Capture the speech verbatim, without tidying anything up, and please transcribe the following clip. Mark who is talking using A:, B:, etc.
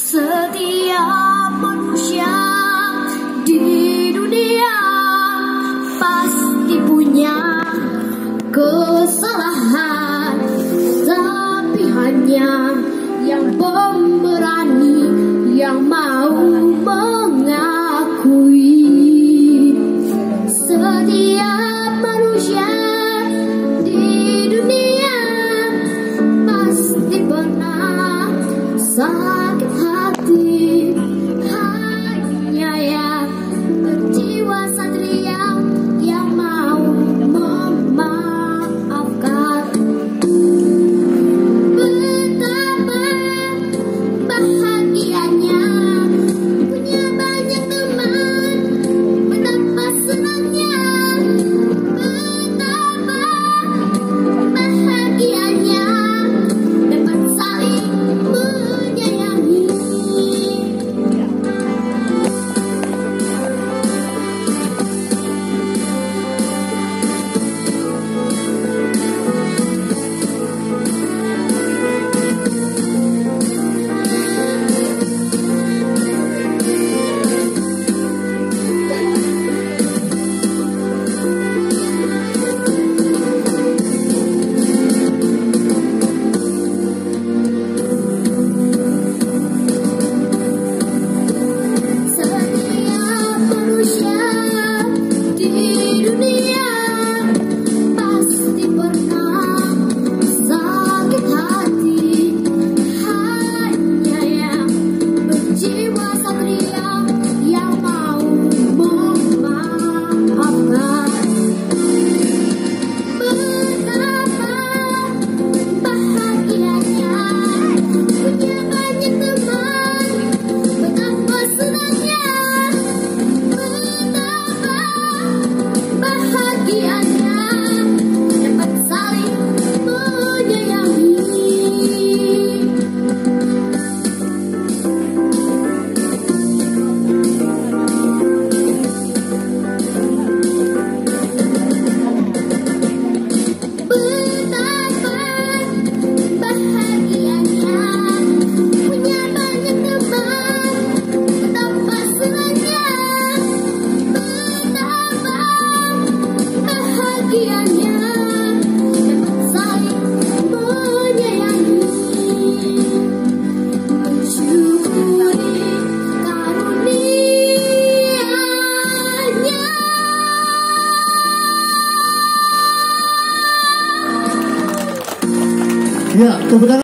A: Setiap manusia di dunia pasti punya kesalahan, tapi hanya yang pemberani yang mau mengakui. Setiap manusia di dunia pasti pernah sakit hati, hanya yang berjiwa satria yang mau memaafkan. Betapa bahagianya punya banyak teman, betapa senangnya, betapa bahagianya dapat saling menyayangi. Setiap manusia di dunia pasti pernah sakit hati, hanya yang berjiwa satria yang mau memaafkan. Betapa bahagianya punya banyak teman, betapa senangnya, betapa bahagianya dapat saling menyayangi. Betapa bahagianya punya banyak teman, betapa senangnya, betapa bahagianya dapat saling menyayangi. Mensyukuri karunia-Nya.
B: Ya, tepuk tangan.